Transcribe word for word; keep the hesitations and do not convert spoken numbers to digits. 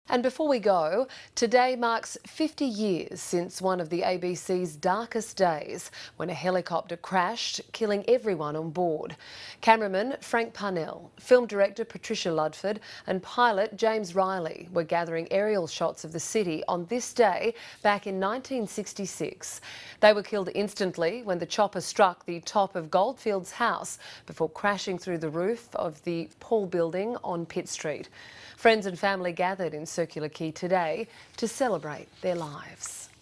And before we go, today marks fifty years since one of the A B C's darkest days, when a helicopter crashed, killing everyone on board. Cameraman Frank Parnel, film director Patricia Ludford and pilot James Riley were gathering aerial shots of the city on this day back in nineteen sixty-six. They were killed instantly when the chopper struck the top of Goldfield's house before crashing through the roof of the Paul building on Pitt Street. Friends and family gathered in Circular Quay today to celebrate their lives.